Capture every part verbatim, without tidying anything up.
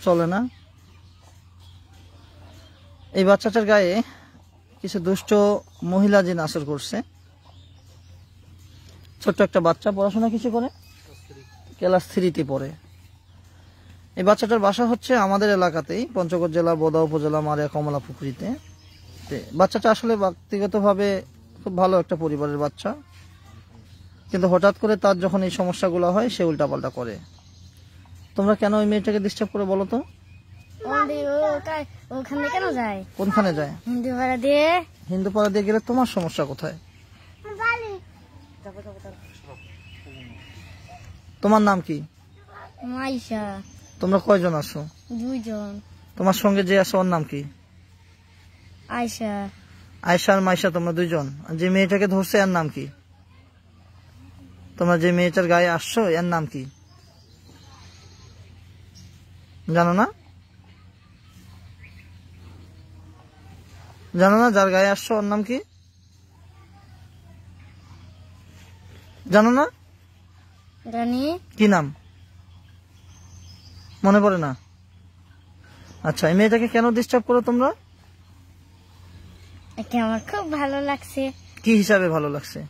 চলে না। এই বাচ্চাটার গায়ে কিছু দুষ্ট মহিলা জিন আসর করছে। ছোট্ট একটা বাচ্চা, পড়াশোনা কিছু করে, ক্লাস থ্রিতে পড়ে। এই বাচ্চাটার বাসা হচ্ছে আমাদের এলাকাতেই, পঞ্চগড় জেলা বোদা উপজেলা মারিয়া কমলা পুকুরিতে। বাচ্চাটা আসলে ব্যক্তিগতভাবে খুব ভালো একটা পরিবারের বাচ্চা, কিন্তু হঠাৎ করে তার যখন এই সমস্যাগুলো হয় সে উল্টাপাল্টা করে। তোমরা কেন ওই মেয়েটাকে ডিস্টার্ব করে বলো তো? ওখানে কেন যায়? কোনখানে যায়? হিন্দু পাড়া দিয়ে। হিন্দু পাড়া দিয়ে গেলে তোমার সমস্যা কোথায়? তোমার নাম কি? মাইশা। তোমরা কয়জন আসো? দুইজন। তোমার সঙ্গে যে আসো ওর নাম কি? আয়শা। আয়শা আর মাইশা, তোমরা দুইজন। যে মেয়েটাকে ধরছে এর নাম কি? তোমরা যে মেয়েটার গায়ে আসছো এর নাম কি জানো না? জানো না যার গায়ে আসছো ওর নাম কি জানো না? রানী। কি নাম মনে পড়ে না? আচ্ছা, এই মেয়েটাকে কেন ডিস্টার্ব করো তোমরা? একে আমার খুব ভালো লাগছে। কি হিসাবে ভালো লাগছে?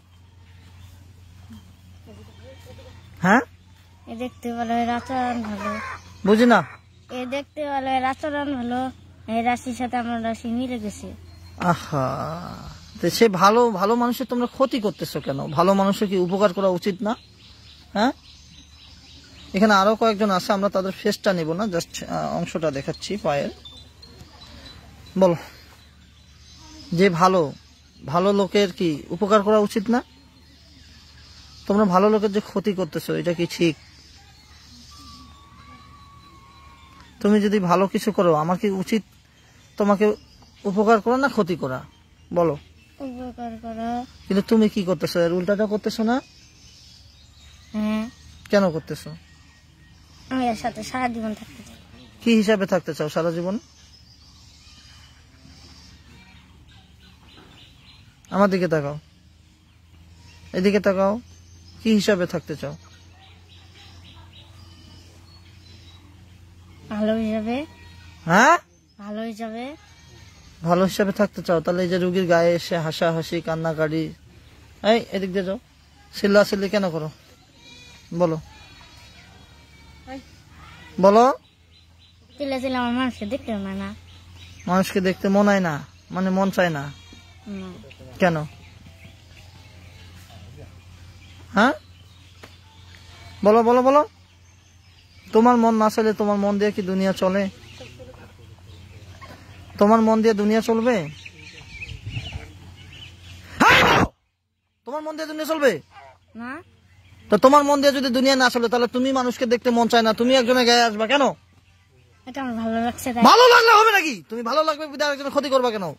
হ্যাঁ, এ দেখতে ভালো, এর আচরণ ভালো। বুঝি না। এ দেখতে ভালো, এর আচরণ ভালো, এই রাশির সাথে আমার রাশি মিলে গেছে। আহা, তো সে ভালো ভালো মানুষের তোমরা ক্ষতি করতেছো কেন? ভালো মানুষের কি উপকার করা উচিত না? হ্যাঁ, এখানে আরো কয়েকজন আছে, আমরা তাদের ফেসটা নিব না, জাস্ট অংশটা দেখাচ্ছি পায়ের। বলো, যে ভালো ভালো লোকের কি উপকার করা উচিত না? তোমরা ভালো লোকের যে ক্ষতি করতেছো এটা কি ঠিক? তুমি যদি ভালো কিছু করো, আমার কি উচিত তোমাকে উপকার করা না ক্ষতি করা? বলো। উপকার করা। কিন্তু তুমি কি করতেছো? এর উল্টাটা করতেছো না? হ্যাঁ। কেন করতেছো? আমি এর সাথে সারা জীবন থাকতে চাই। কি হিসাবে থাকতে চাও সারা জীবন? আমার দিকে তাকাও, এদিকে তাকাও। কি হিসাবে থাকতে চাও? ভালো হিসাবে। হ্যাঁ, ভালো হিসাবে। ভালো হিসাবে থাকতে চাও। তাহলে এই যে রুগীর গায়ে এসে হাসাহাসি কান্নাকাটি, এই এদিক দিয়ে যাও, চিল্লা চিল্লি কেন করো? বলো বলো। চিল্লা চিল্লা আমার মানুষকে দেখতে হয় না। মানুষকে দেখতে মন হয় না মানে মন চায় না? কেন? হ্যাঁ, বলো বলো বলো। তোমার মন না চলে, তোমার মন দিয়ে কি দুনিয়া চলে? তোমার মন দিয়ে দুনিয়া চলবে? তোমার মন দিয়ে দুনিয়া চলবে না। তো তোমার মন দিয়ে যদি দুনিয়া না চলে, তাহলে তুমি মানুষকে দেখতে মন চায় না, তুমি একজনের গায়ে আসবা কেন? এটা আমার ভালো লাগছে। ভালো লাগলে হবে নাকি? তুমি ভালো লাগবে বিধায় আরেকজনের ক্ষতি করবা কেন?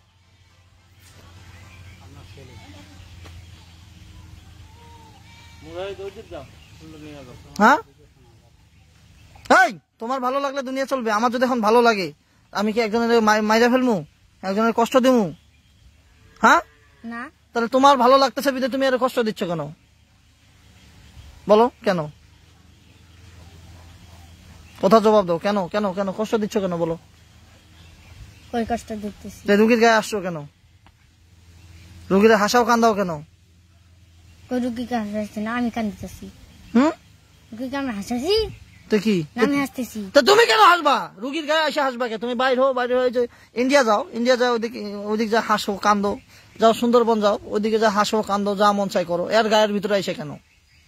হ্যাঁ, এই তোমার ভালো লাগলে দুনিয়া চলবে। আমার যদি এখন ভালো লাগে, আমি কি একজনের মাইরা ফেলমু, একজনের কষ্ট দিমু? হ্যাঁ না। তাহলে তোমার ভালো লাগতেছে বিধায় তুমি আরো কষ্ট দিচ্ছ কেন? বলো কেন? কথা জবাব দাও। কেন কেন কেন কষ্ট দিচ্ছ কেন? বলো। কই কষ্ট দিতেছি? রুগীর গায়ে আসছো কেন? রুগীর হাসাও কান্দাও কেন? কই রুগীকে হাসাচ্ছি না, আমি কান্দিতেছি। হুম, রুগীকে আমি হাসাছি তো কি আমি হাসতেছি? তো তুমি কেন হাসবা? রুগীর গায়ে এসে হাসবা কে? তুমি বাইরে হো, বাইরে হয়ে যে ইন্ডিয়া যাও, ইন্ডিয়া যাও, ওদিকে ওদিকে যা হাসো কান্দো, যাও সুন্দরবন যাও, ওদিকে যা হাসো কান্দো, যা মন চাই করো। এর গায়ের ভিতরে এসে কেন?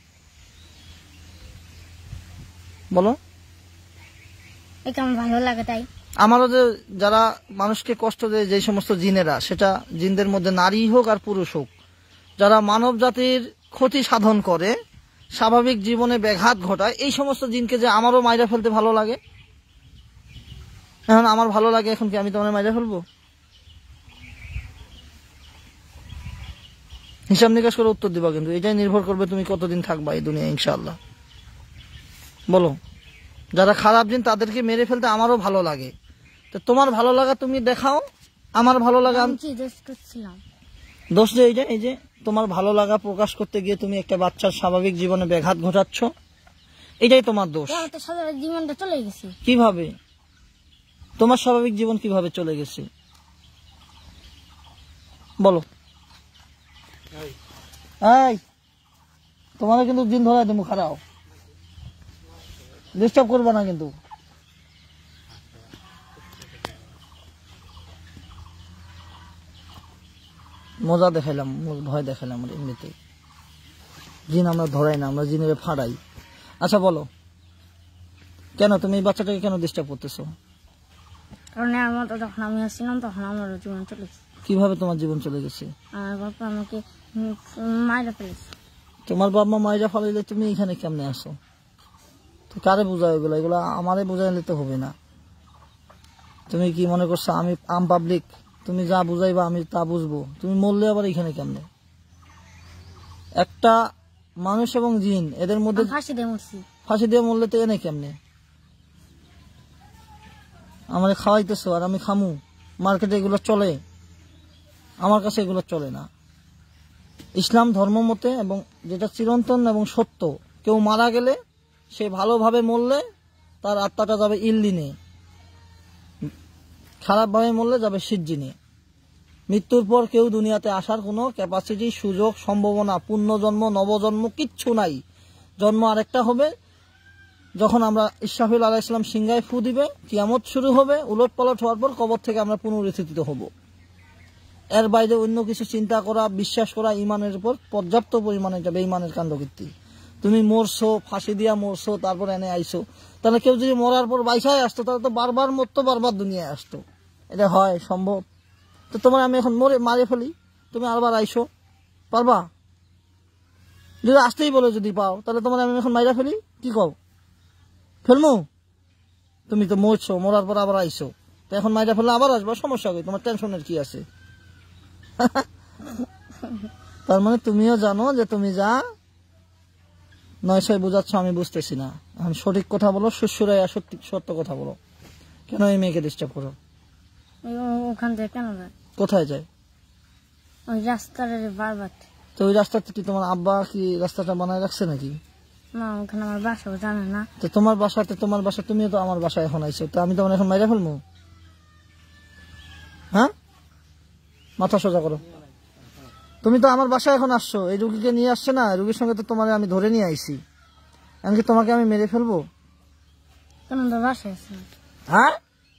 বলো। এটা আমার ভালো লাগে তাই। আমারও যে যারা মানুষকে কষ্ট দেয়, যে সমস্ত জিনেরা, সেটা জিনদের মধ্যে নারী হোক আর পুরুষ হোক, যারা মানব জাতির ক্ষতি সাধন করে, স্বাভাবিক জীবনে ব্যাঘাত ঘটায়, এই সমস্ত জিনকে যে আমারও মাইরা ফেলতে ভালো লাগে। এখন আমার ভালো লাগে, এখন কি আমি তোমার মাইরা ফেলবো? হিসাব নিকাশ করে উত্তর দিবা, কিন্তু এটাই নির্ভর করবে তুমি কতদিন থাকবা এই দুনিয়া ইনশাআল্লাহ। বলো। যারা খারাপ জিন তাদেরকে মেরে ফেলতে আমারও ভালো লাগে, তো তোমার ভালো লাগা তুমি দেখাও, আমার ভালো লাগা আমি কি দোষ করছিলাম? দোষ যে এই যে এই যে তোমার ভালো লাগা প্রকাশ করতে গিয়ে তুমি একটা বাচ্চার স্বাভাবিক জীবনে ব্যাঘাত ঘটাচ্ছ, এটাই তোমার দোষ। তো সারা জীবনটা চলে গেছে। কিভাবে? তোমার স্বাভাবিক জীবন কিভাবে চলে গেছে বলো। এই তোমাদের কিন্তু দিন ধরে তুমি খারাও, ডিস্টার্ব করবো না কিন্তু। মজা দেখাইলাম, ভয় দেখাইলাম এমনিতে। জিন আমরা ধরাই না, আমরা জিনের ফাড়াই। আচ্ছা বলো, কেন তুমি এই বাচ্চাটাকে কেন ডিস্টার্ব করতেছো? কারণ আমার তো যখন আমি আসছিলাম তখন আমার জীবন চলে গেছে। কিভাবে তোমার জীবন চলে গেছে? আমার বাবা আমাকে মাইরা ফেলেছে। তোমার বাবা মা মাইরা ফেলাইলে তুমি এখানে কেমনে আসো? তো কারে বোঝাও এগুলো? এগুলো আমারে বোঝাইলে তো হবে না। তুমি কি মনে করছো আমি আম পাবলিক? তুমি যা বুঝাইবা আমি তা বুঝবো? তুমি মরলে আবার এখানে কেমনে? একটা মানুষ এবং জিন এদের মধ্যে ফাঁসি দিয়ে মরছি। ফাঁসি দিয়ে মরলে তো এনে কেমনে? আমারে খাওয়াইতেছো আর আমি খামু? মার্কেটে এগুলো চলে? আমার কাছে এগুলো চলে না। ইসলাম ধর্ম মতে এবং যেটা চিরন্তন এবং সত্য, কেউ মারা গেলে সে ভালোভাবে মরলে তার আত্মাটা যাবে ইল্লিনে, খারাপভাবে মরলে যাবে সিজ্জিনে। মৃত্যুর পর কেউ দুনিয়াতে আসার কোনো ক্যাপাসিটি, সুযোগ, সম্ভাবনা, পুণ্যজন্ম, নবজন্ম কিচ্ছু নাই। জন্ম আরেকটা হবে যখন আমরা ইসরাফিল আলাইহিস সালাম সিংহায় ফু দিবে, কিয়ামত শুরু হবে, উলট পালট হওয়ার পর কবর থেকে আমরা পুনরুত্থিত হব। এর বাইরে অন্য কিছু চিন্তা করা, বিশ্বাস করা ইমানের উপর পর্যাপ্ত পরিমাণে যাবে ইমানের কাণ্ডকীর্তি। তুমি মরছো, ফাঁসি দিয়া মরছো, তারপর এনে আইসো, তাহলে কেউ যদি মরার পর বাইসায় আসতো তাহলে তো বারবার মরতো, বারবার দুনিয়ায় আসতো। এটা হয় সম্ভব? তো তোমার আমি এখন মরে মারে ফেলি, তুমি আরবার আইসো, পারবা? যদি আসতেই বলে যদি পাও, তাহলে তোমার আমি এখন মাইরা ফেলি, কি কও? ফেলমু? তুমি তো মরছো, মরার পর আবার আইসো, তো এখন মাইরা ফেললে আবার আসবা, সমস্যা কি? তোমার টেনশনের কি আছে? তার মানে তুমিও জানো যে তুমি যা নয় ছয় বুঝাচ্ছ আমি বুঝতেছি না। এখন সঠিক কথা বলো, শ্বশুরাই সত্যি সত্য কথা বলো। কেন এই মেয়েকে ডিস্টার্ব করো? ওখান থেকে কেন যায়? কোথায় যায়? ওই রাস্তার বারবার। তো ওই রাস্তাতে কি তোমার আব্বা কি রাস্তাটা বানায় রাখছে নাকি? না, ওখানে আমার বাসাও জানে না। তো তোমার বাসাতে তোমার বাসা, তুমিও তো আমার বাসায় এখন আইছো, তো আমি তোমার এখন মাইরা ফেলবো? হ্যাঁ, মাথা সোজা করো। তুমি তো আমার বাসায় এখন আসছো, এই রুগীকে নিয়ে আসছে না, রুগীর সঙ্গে তো তোমার আমি ধরে নিয়ে আইছি, এমনকি তোমাকে আমি মেরে ফেলবো? কেন তো বাসায় আছে? হ্যাঁ,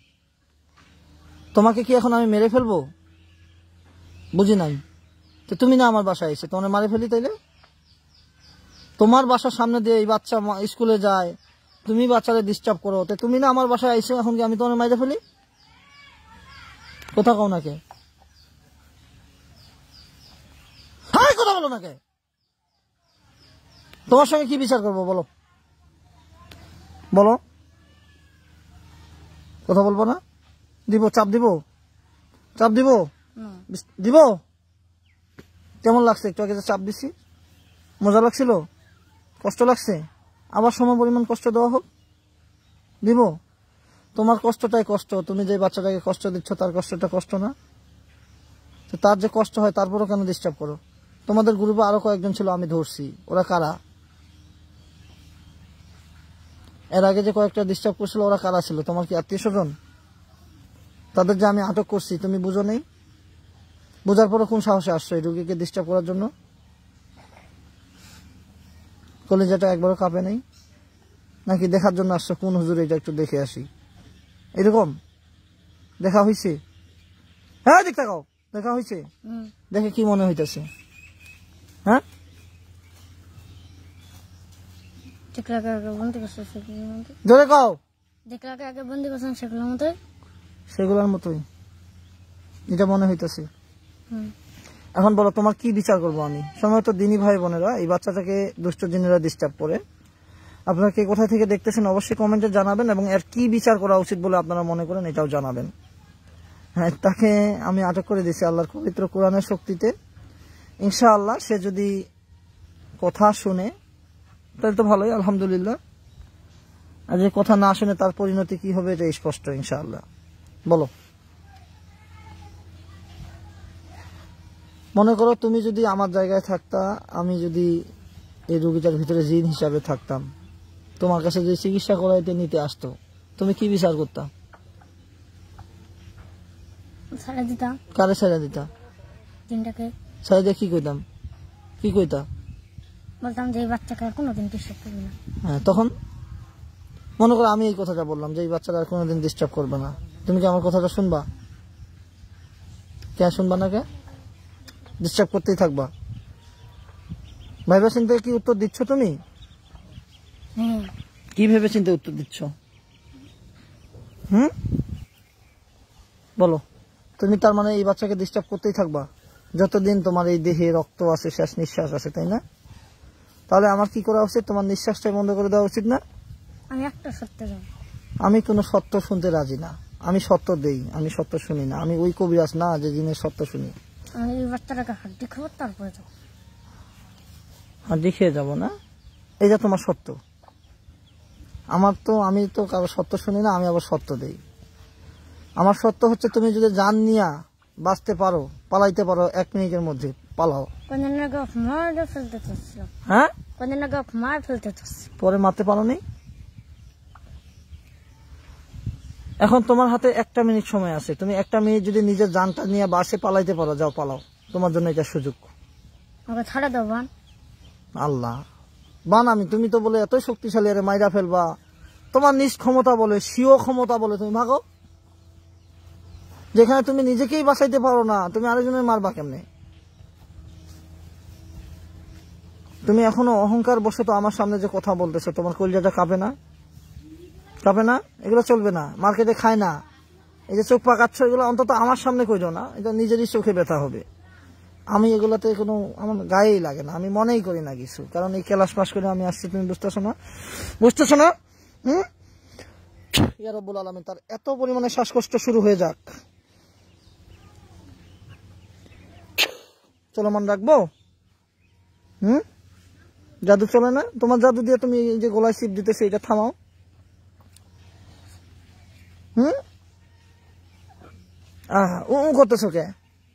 তোমাকে কি এখন আমি মেরে ফেলবো? বুঝি নাই। তো তুমি না আমার বাসায় এসে তোমার মারে ফেলি তাইলে? তোমার বাসার সামনে দিয়ে এই বাচ্চা স্কুলে যায়, তুমি বাচ্চাদের ডিস্টার্ব করো, তো তুমি না আমার বাসায় আইসো, এখন কি আমি তোমার মাইরে ফেলি? কথা কও নাকে? হ্যাঁ, কথা বলো নাকে? তোমার সঙ্গে কি বিচার করবো বলো? বলো, কথা বলবো না? দিব, চাপ দিব, চাপ দিব, দিব। কেমন লাগছে একটু আগে যে চাপ দিছি? মজা লাগছিল? কষ্ট লাগছে? আবার সম পরিমাণ কষ্ট দেওয়া হোক, দিব? তোমার কষ্টটাই কষ্ট, তুমি যে বাচ্চাটাকে কষ্ট দিচ্ছ তার কষ্টটা কষ্ট না? তো তার যে কষ্ট হয় তারপরও কেন ডিস্টার্ব করো? তোমাদের গ্রুপে আরো কয়েকজন ছিল, আমি ধরছি, ওরা কারা? এর আগে যে কয়েকটা ডিস্টার্ব করছিল ওরা কারা ছিল? তোমার কি আত্মীয় স্বজন? তাদের যে আমি আটক করছি তুমি বুঝো নেই? বোঝার পরে কোন সাহসে আসছো এই রোগীকে ডিস্টার্ব করার জন্য? কলেজাটা একবারও কাঁপে নেই নাকি? দেখার জন্য আসছো কোন হুজুর এটা একটু দেখে আসি, এরকম দেখা হয়েছে? হ্যাঁ, দেখতে গাও, দেখা হয়েছে? দেখে কি মনে হইতেছে? হ্যাঁ, জোরে কও। সেগুলোর মতোই এটা মনে হইতেছে। এখন বলো তোমার কি বিচার করবো আমি? সময় তো দিনী ভাই বোনেরা, এই বাচ্চাটাকে দুষ্ট জিনেরা ডিস্টার্ব করে। আপনারা কে কোথায় থেকে দেখতেছেন অবশ্যই কমেন্টে জানাবেন, এবং এর কি বিচার করা উচিত বলে আপনারা মনে করেন এটাও জানাবেন। হ্যাঁ, তাকে আমি আটক করে দিয়েছি আল্লাহর পবিত্র কোরআনের শক্তিতে। ইনশাআল্লাহ সে যদি কথা শুনে তাহলে তো ভালোই, আলহামদুলিল্লাহ। আর যে কথা না শুনে তার পরিণতি কি হবে এটা স্পষ্ট ইনশাআল্লাহ। বলো, মনে করো তুমি যদি আমার জায়গায় থাকতা, আমি যদি এই রোগীটার ভিতরে জিন হিসাবে থাকতাম, তোমার কাছে যে চিকিৎসা করাইতে নিতে আসতো, তুমি কি বিচার করতা? ছেড়ে দিতাম কারে ছেড়ে দিতা? তিনটাকে ছেড়ে দিয়ে কি কইতাম? কি কইতা? বলতাম যে এই বাচ্চাকে আর কোনোদিন ডিস্টার্ব করবি না। হ্যাঁ, তখন মনে করো আমি এই কথাটা বললাম যে এই বাচ্চারা আর কোনোদিন ডিস্টার্ব করবে না, তুমি কি আমার কথাটা শুনবা? কে শুনবা না? কে ডিস্টার্ব করতেই থাকবা? ভাইবা চিন্তা কি উত্তর দিচ্ছ তুমি? হ্যাঁ কি ভেবে চিন্তা উত্তর দিচ্ছ? হুম বলো। তুমি তার মানে এই বাচ্চাকে ডিস্টার্ব করতেই থাকবা যতদিন তোমার এই দেহে রক্ত আছে, শেষ নিঃশ্বাস আছে, তাই না? তাহলে আমার কি করা উচিত? তোমার নিঃশ্বাসটা বন্ধ করে দেওয়া উচিত না? আমি একটা সত্যি যাব। আমি কোনো সত্য শুনতে রাজি না। আমি সত্য দেই, আমি সত্য শুনি না। আমি ওই কবিরাজ না যে জিনের সত্য শুনি। আমি এই বাচ্চাটাকে হাড্ডি খাবো তারপরে যাবো। হাড্ডি খেয়ে যাবো না? এই যে তোমার সত্য। আমার তো, আমি তো কারো সত্য শুনি না, আমি আবার সত্য দেই। আমার সত্য হচ্ছে তুমি যদি জান নিয়া বাঁচতে পারো, পালাইতে পারো, এক মিনিটের মধ্যে পালাও। কদিন আগে মার ফেলতে চাচ্ছিলাম। হ্যাঁ, কদিন আগে মার ফেলতে চাচ্ছি, পরে মারতে পারো নি। এখন তোমার হাতে একটা মিনিট সময় আছে, তুমি একটা মিনিট যদি নিজের জানটা নিয়ে বাসে পালাইতে পারো, যাও পালাও। তোমার জন্য এটা সুযোগ। আমাকে ছাড়া দাও বান। আল্লাহ বান আমি, তুমি তো বলে এতই শক্তিশালী, আরে মাইরা ফেলবা। তোমার নিজ ক্ষমতা বলে, স্বীয় ক্ষমতা বলে তুমি ভাগো। যেখানে তুমি নিজেকেই বাঁচাইতে পারো না, তুমি আরেকজনের মারবা কেমনে? তুমি এখনো অহংকার বশত আমার সামনে যে কথা বলতেছো, তোমার কলিজাটা কাঁপে না? কাঁপে না? এগুলো চলবে না, মার্কেটে খায় না। এই যে চোখ পাকাচ্ছ, এগুলো অন্তত আমার সামনে কইরো না, এটা নিজেরই চোখে ব্যথা হবে। আমি এগুলাতে কোনো, আমার গায়েই লাগে না, আমি মনেই করি না কিছু। কারণ এই ক্লাস পাস করে আমি আসছি, তুমি বুঝতেছো না? বুঝতেছো না? হম ইয়া রব্বুল আলামিন তার এত পরিমাণে শ্বাসকষ্ট শুরু হয়ে যাক। চলমান রাখবো? হুম জাদু চলে না? তোমার জাদু দিয়ে তুমি এই যে গলায় চিপ দিতেছে, এটা থামাও। হুম আহ উ করতেছো কে?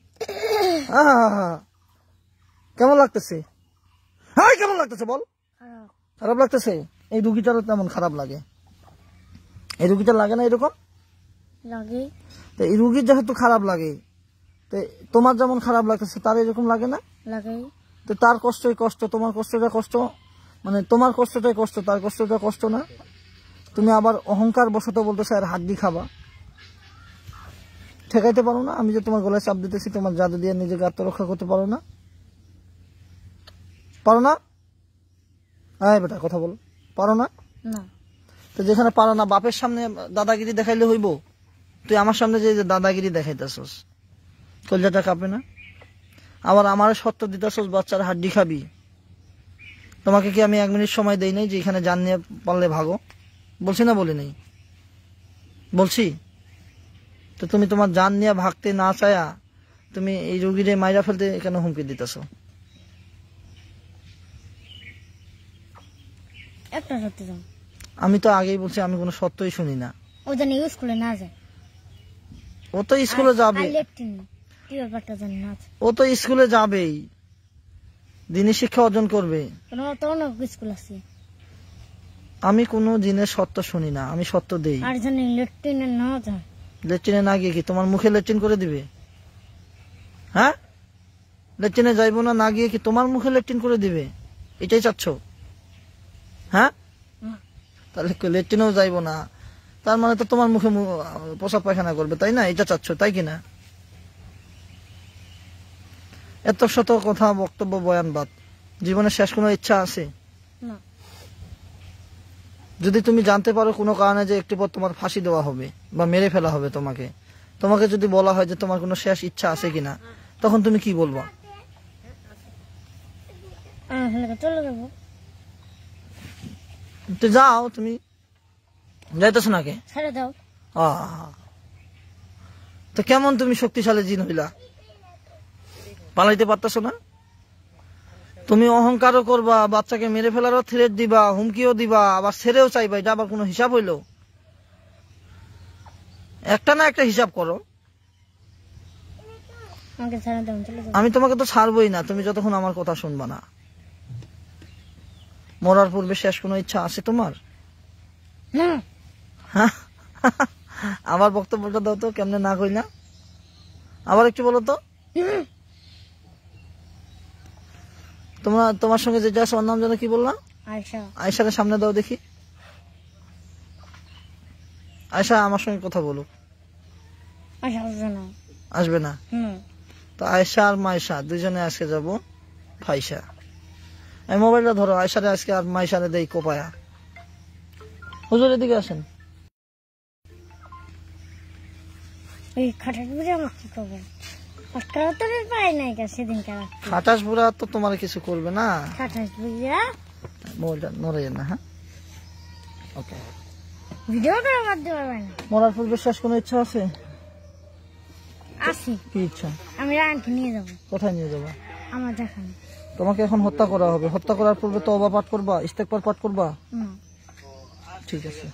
আহ কেমন লাগতেছে? হ্যাঁ কেমন লাগতেছে বল? খারাপ লাগতেছে? এই রুগীটারও তেমন খারাপ লাগে। এই রুগীটার লাগে না এরকম লাগে? তো এই রুগীর যেহেতু খারাপ লাগে, তো তোমার যেমন খারাপ লাগতেছে তার এরকম লাগে না? লাগে। তো তার কষ্টই কষ্ট, তোমার কষ্টটা কষ্ট, মানে তোমার কষ্টটাই কষ্ট, তার কষ্টটা কষ্ট না? তুমি আবার অহংকার বশত বলতেছো আর হাড্ডি খাবা। ঠেকাইতে পারো না? আমি যে তোমার গলায় চাপ দিতেছি, তোমার জাদু দিয়ে নিজেকে আত্মরক্ষা করতে পারো না? পারো না? হ্যাঁ বেটা কথা বল, পারো না? না। তো যেখানে পারো না, বাপের সামনে দাদাগিরি দেখাইলে হইব? তুই আমার সামনে যে দাদাগিরি দেখাইতেছস, কলজাটা কাঁপে না? আবার আমার সত্য দিতেছস, বাচ্চার হাড্ডি খাবি। তোমাকে কি আমি এক মিনিট সময় দেই নাই যে এখানে জান নিয়ে পারলে ভাগো? বলছি না বলি নাই? বলছি তো। তুমি তোমার জান নিয়ে ভাগতে না চায়া তুমি এই রোগীরে মাইরা ফেলতে কেন হুমকি দিতেছ? একটা সত্যি যাও। আমি তো আগেই বলছি আমি কোনো সত্যই শুনি না। ও জানি স্কুলে না যায়। ও তো স্কুলে যাবে। ও তো স্কুলে যাবেই, দিনী শিক্ষা অর্জন করবে। স্কুল আছে। আমি কোনো জিনের সত্য শুনি না, আমি সত্য দেই। আর জানি লেট্রিনে না যায়। লেট্রিনে না গিয়ে কি তোমার মুখে লেট্রিন করে দিবে? হ্যাঁ, লেট্রিনে যাইবো না, না গিয়ে কি তোমার মুখে লেট্রিন করে দিবে? এটাই চাচ্ছ? হ্যাঁ, তাহলে লেট্রিনেও যাইবো না, তার মানে তো তোমার মুখে পোশাক পায়খানা করবে, তাই না? এটা চাচ্ছ, তাই কিনা? এত শত কথা, বক্তব্য, বয়ানবাদ, জীবনে শেষ কোনো ইচ্ছা আছে? যদি তুমি জানতে পারো কোনো কারণে যে একটু পর তোমার ফাঁসি দেওয়া হবে বা মেরে ফেলা হবে তোমাকে, তোমাকে যদি বলা হয় যে তোমার কোনো শেষ ইচ্ছা আছে কিনা, তখন তুমি কি বলবা? চলে যাবো। তো যাও, তুমি যাইতেছো নাকি? ছেড়ে দাও। তো কেমন তুমি শক্তিশালী জিন হইলা? পালাইতে পারতেছো না? তুমি অহংকারও করবা, বাচ্চাকে মেরে ফেলারও থ্রেট দিবা, হুমকিও দিবা, আবার ছেড়েও চাইবা, এটা আবার কোনো হিসাব হইলো? একটা না একটা হিসাব করো। আমি তোমাকে তো ছাড়বই না তুমি যতক্ষণ আমার কথা শুনবা না। মরার পূর্বে শেষ কোনো ইচ্ছা আছে তোমার? আমার বক্তব্যটা দাও তো, কেমনে না কইলা? আবার একটু বলো তো। তোমরা তোমার সঙ্গে যে যা ওর নাম যেন কি বললাম? আয়শা। আয়শার সামনে দাও দেখি। আয়শা আমার সঙ্গে কথা বলো। আয়শা আসবে না। আসবে না? হুম। তো আয়শা আর মাইশা দুজনে আজকে যাব ফাইসা। এই মোবাইলটা ধরো, আয়শারে আজকে আর মাইশারে দেই কোপায়া। হুজুরের দিকে আসেন। এই খাটাস বুড়ি আমার কি করবে? আজকাল তো পাই নাই কা সেদিন কারা। খাটাস বুড়া তো তোমার কিছু করবে না। খাটাস বুড়িয়া মোবাইলটা নড়ে যান না। হ্যাঁ, ওকে। ভিডিও করার মাধ্যমে পারবে না। মরার পূর্বে শেষ কোনো ইচ্ছা আছে? আসি। কি ইচ্ছা? আমি রানকে নিয়ে যাব। কোথায় নিয়ে যাবো? আমার দেখান। তোমাকে এখন হত্যা করা হবে। হত্যা করার পূর্বে তওবা পাঠ করবা, ইস্তেগফার পাঠ করবা? হুম। ঠিক আছে।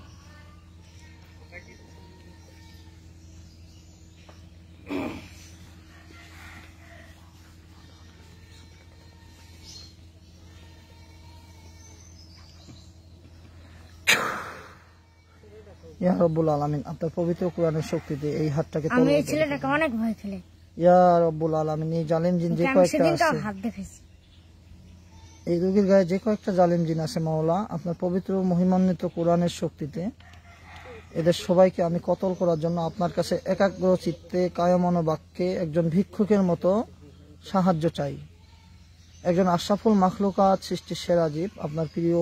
ইয়া রব্বুল আলামিন, আপনার পবিত্র কোরআনের শক্তিতে এই হাতটাকে আমি তলোয়ার এই ছেলেটাকে অনেক ভয় খেলে। ইয়া রব্বুল আলামিন, এই জালিম জিন যে আমি কয়েকটা সেদিন তো আছে, হাত দেখেছি। এই রোগীর গায়ে যে কয়েকটা জালিম জিন আছে মাওলা, আপনার পবিত্র মহিমান্বিত কোরআনের শক্তিতে এদের সবাইকে আমি কতল করার জন্য আপনার কাছে একাগ্র চিত্তে কায়মন বাক্যে একজন ভিক্ষুকের মতো সাহায্য চাই। একজন আশরাফুল মাখলুকাত, সৃষ্টির সেরা জীব, আপনার প্রিয়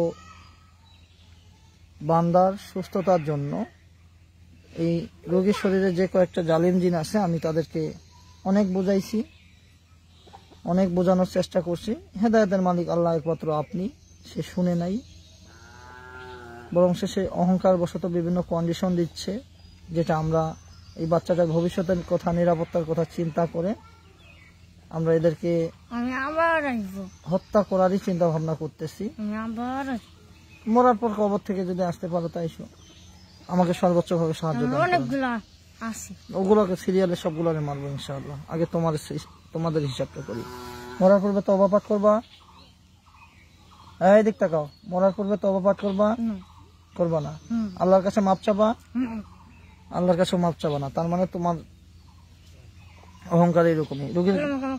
বান্দার সুস্থতার জন্য এই রোগীর শরীরে যে কয়েকটা জালিম জিন আছে আমি তাদেরকে অনেক বোঝাইছি, অনেক বোঝানোর চেষ্টা করছি। হেদায়েতের মালিক আল্লাহ একমাত্র আপনি। সে শুনে নাই, বরং সে অহংকার বশত বিভিন্ন কন্ডিশন দিচ্ছে, যেটা আমরা এই বাচ্চাটার ভবিষ্যতের কথা, নিরাপত্তার কথা চিন্তা করে আমরা এদেরকে আমি আবার আসবো। হত্যা করারই চিন্তা ভাবনা করতেছি। আমি আবার আসবো। মরার পর কবর থেকে যদি আসতে পারো তাই আমাকে সর্বোচ্চ ভাবে সাহায্য দাও। অনেকগুলো আছে, ওগুলোকে সিরিয়ালে সবগুলোরে মারবো ইনশাআল্লাহ। আগে তোমার তোমাদের হিসাবটা করি। মরার পূর্বে তওবা পাঠ করবা। এই দিক তাকাও। মরার পূর্বে তওবা পাঠ করবা? করবা না? আল্লাহর কাছে মাপ চাবা? আল্লাহর কাছে মাপ চাবা না, তার মানে তোমার অহংকার এরকমই। রোগীর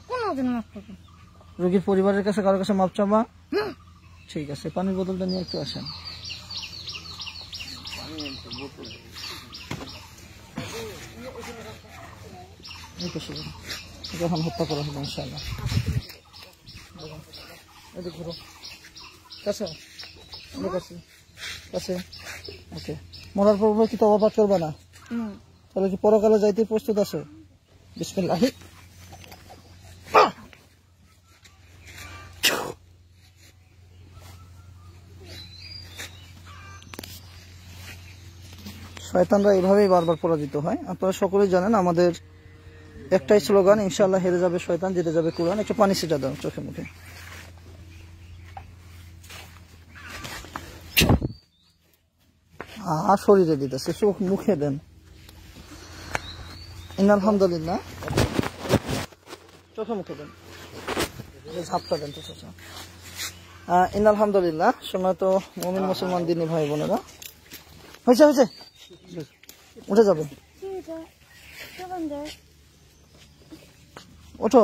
রোগীর পরিবারের কাছে কারোর কাছে মাপ চাবা? ঠিক আছে, পানির বোতলটা নিয়ে একটু আসেন। যখন হত্যা করা হবে ইনশাআল্লাহ। এদিক ঘুরো, কাছে কাছে কাছে। ওকে। মরার পর কি তওবা পাঠ করবে না? তাহলে কি পরকালে যাইতে প্রস্তুত আছো? বিসমিল্লাহ। শয়তানরা এভাবেই বারবার পরাজিত হয়। আপনারা সকলেই জানেন আমাদের একটাই স্লোগান, ইনশাআল্লাহ হেরে যাবে শয়তান, জিতে যাবে কোরআন। একটু পানি ছিটা দাও চোখে মুখে। আর শরীরে দিতেছে, চোখ মুখে দেন। আলহামদুলিল্লাহ, চোখে মুখে দেন, ঝাপটা দেন তো চাচা। আলহামদুলিল্লাহ। সময় তো মুমিন মুসলমান দিনী ভাই বোনেরা, হয়েছে হয়েছে উঠে যাবে। ওঠো।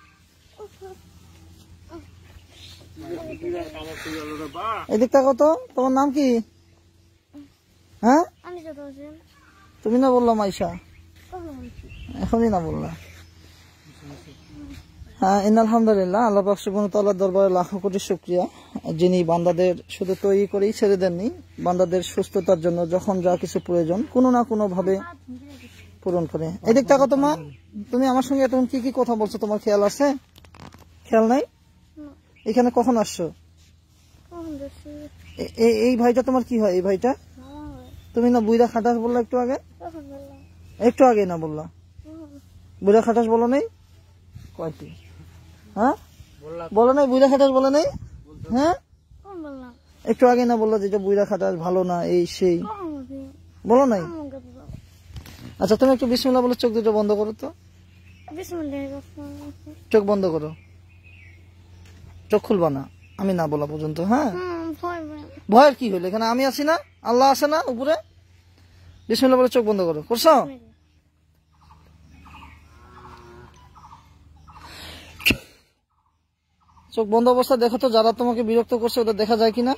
এদিক তাকাও তো। তোমার নাম কি? হ্যাঁ, তুমি না বললাম আয়শা? এখনই না বললা। হ্যাঁ, আলহামদুলিল্লাহ। আল্লাহ পাক সুবহানাহু ওয়া তাআলার দরবারে লাখো কোটি শুকরিয়া, যিনি বান্দাদের শুধু তৈরি করেই ছেড়ে দেননি, বান্দাদের সুস্থতার জন্য যখন যা কিছু প্রয়োজন কোনো না কোনো ভাবে পূরণ করে। এদিক তাকাও তো মা। তুমি আমার সঙ্গে এখন কি কি কথা বলছো তোমার খেয়াল আছে? খেয়াল নাই? এখানে কখন আসছো? এই ভাইটা তোমার কি হয়? এই ভাইটা তুমি না বুইরা খাটাস বললা একটু আগে? একটু আগে না বললা? বুইরা খাটাস বলো নাই? কয়টি? হ্যাঁ বলো নাই? বুইরা খাটাস বলো নাই? হ্যাঁ একটু আগে না বললা যেটা বুইরা খাটাস ভালো না, এই সেই বলো নাই? আচ্ছা, তুমি একটু বিসমিল্লাহ বলে চোখ দুটো বন্ধ করো তো। চোখ বন্ধ করো, চোখ খুলবা না আমি না বলা পর্যন্ত। হ্যাঁ, ভয়ের কি হইলো? এখানে আমি আছি না, আল্লাহ আছে না উপরে? বিসমিল্লাহ বলে চোখ বন্ধ করো। করছো? চোখ বন্ধ অবস্থা দেখো তো, যারা তোমাকে বিরক্ত করছে ওদের দেখা যায় কিনা।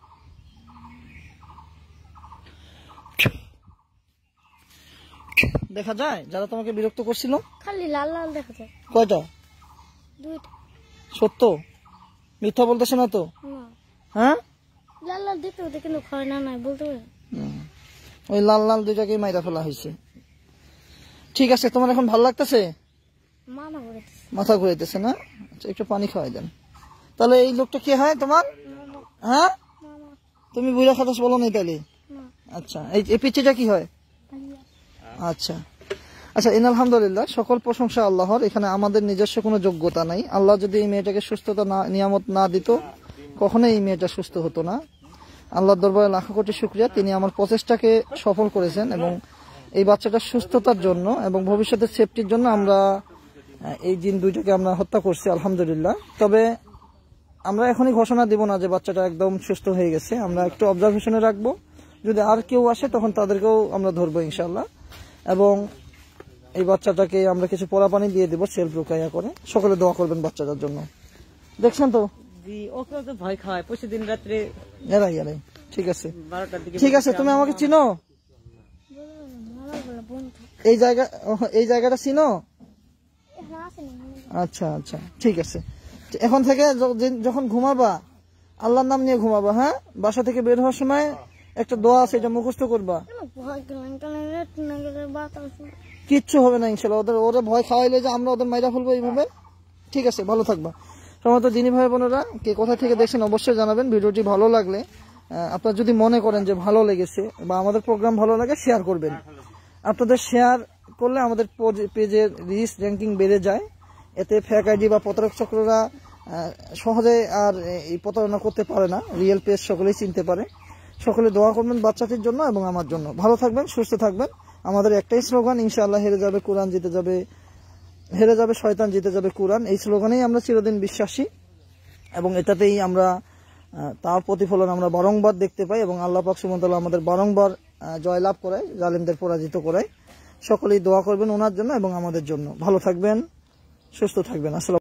দেখা যায় যারা তোমাকে বিরক্ত করছিল? খালি লাল লাল দেখা যায়। কয়টা? দুইটা। সত্য? মিথ্যা বলতেছে না তো? না, হ্যাঁ, লাল লাল দেখতে ওদের কিন্তু খায় না, নাই বলতে পারে। হুম। ওই লাল লাল দুইটাকে মাইরা ফেলা হয়েছে। ঠিক আছে, তোমার এখন ভালো লাগতেছে? মামা করেছে। মাথা ঘুরাইতেছে না? আচ্ছা, একটু পানি খাওয়াই দেন। তাহলে এই লোকটা কে হয় তোমার? মামা। হ্যাঁ, মামা। তুমি বুড়া খাতাস বলো নাই তাহলে? না। আচ্ছা, এই এই পিচ্চিটা কি হয়? ভাইয়া। আচ্ছা আচ্ছা, ইন আলহামদুলিল্লাহ, সকল প্রশংসা আল্লাহর। এখানে আমাদের নিজস্ব কোনো যোগ্যতা নাই। আল্লাহ যদি এই মেয়েটাকে সুস্থতা না নিয়ামত না দিত, কখনোই এই মেয়েটা সুস্থ হতো না। আল্লাহর দরবারে লাখ কোটি শুকরিয়া, তিনি আমার প্রচেষ্টাকে সফল করেছেন এবং এই বাচ্চাটার সুস্থতার জন্য এবং ভবিষ্যতের সেফটির জন্য আমরা এই দিন দুইটাকে আমরা হত্যা করছি আলহামদুলিল্লাহ। তবে আমরা এখনই ঘোষণা দিব না যে বাচ্চাটা একদম সুস্থ হয়ে গেছে। আমরা একটু অবজারভেশনে রাখবো, যদি আর কেউ আসে তখন তাদেরকেও আমরা ধরবো ইনশাল্লাহ। এবং এই বাচ্চাটাকে আমরা কিছু পোড়া পানি দিয়ে দেবো সেলফ রুকাইয়া করে। সকলে দোয়া করবেন বাচ্চাটার জন্য। দেখছেন তো? জি, ওকেও তো ভয় খাওয়ায়। পরশু দিন রাত্রে এরাই এরাই ঠিক আছে, বারোটার দিকে। ঠিক আছে। তুমি আমাকে চিনো? মামা বলে বন্ধু। এই জায়গা এই জায়গাটা চিনো? এখন আসে না। আচ্ছা আচ্ছা, ঠিক আছে। এখন থেকে য- যে- যখন ঘুমাবা আল্লাহর নাম নিয়ে ঘুমাবা। হ্যাঁ, বাসা থেকে বের হওয়ার সময় একটা দোয়া আছে, এটা মুখস্থ করবা। কেন ভয় গেলেন গেলেন না গেলে বাতাস। কিচ্ছু হবে না ইনশাল্লাহ। ওদের ওরা ভয় খাওয়াইলে যে আমরা ওদের মাইরা ফেলবো এইভাবে। ঠিক আছে, ভালো থাকবা। সমস্ত দিনী ভাই বোনেরা, কে কোথা থেকে দেখছেন অবশ্যই জানাবেন। ভিডিওটি ভালো লাগলে আহ, আপনারা যদি মনে করেন যে ভালো লেগেছে বা আমাদের প্রোগ্রাম ভালো লাগে, শেয়ার করবেন। আপনাদের শেয়ার করলে আমাদের পেজের রিচ র্যাঙ্কিং বেড়ে যায়। এতে ফেক আইডি বা প্রতারক চক্ররা আহ, সহজে আর এই প্রতারণা করতে পারে না। রিয়েল পেজ সকলেই চিনতে পারে। সকলে দোয়া করবেন বাচ্চাটির জন্য এবং আমার জন্য। ভালো থাকবেন, সুস্থ থাকবেন। আমাদের একটাই স্লোগান, ইনশাআল্লাহ হেরে যাবে কোরআন, জিতে যাবে হেরে যাবে শয়তান, জিতে যাবে কোরআন। এই স্লোগানেই আমরা চিরদিন বিশ্বাসী এবং এটাতেই আমরা আহ, তার প্রতিফলন আমরা বারংবার দেখতে পাই এবং আল্লাহ পাক সুবহানাহু ওয়া তাআলা আমাদের বারংবার আহ, জয়লাভ করায়, জালিমদের পরাজিত করায়। সকলেই দোয়া করবেন ওনার জন্য এবং আমাদের জন্য। ভালো থাকবেন, সুস্থ থাকবেন। আসসালামু